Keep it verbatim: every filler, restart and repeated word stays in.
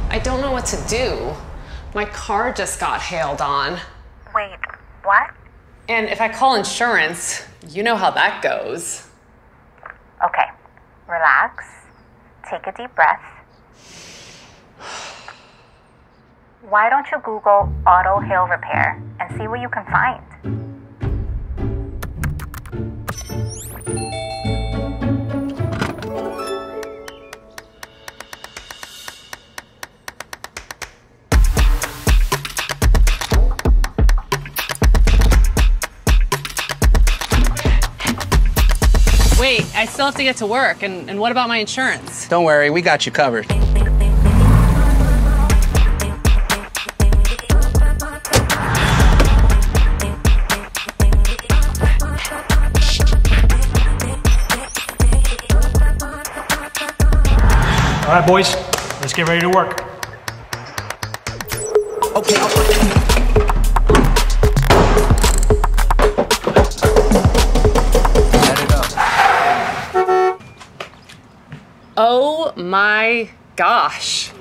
I don't know what to do. My car just got hailed on. Wait, what? And if I call insurance, you know how that goes. Okay, relax. Take a deep breath. Why don't you Google auto hail repair and see what you can find? Wait, I still have to get to work, and, and what about my insurance? Don't worry, we got you covered. All right, boys, let's get ready to work. Okay, I'll... Oh my gosh.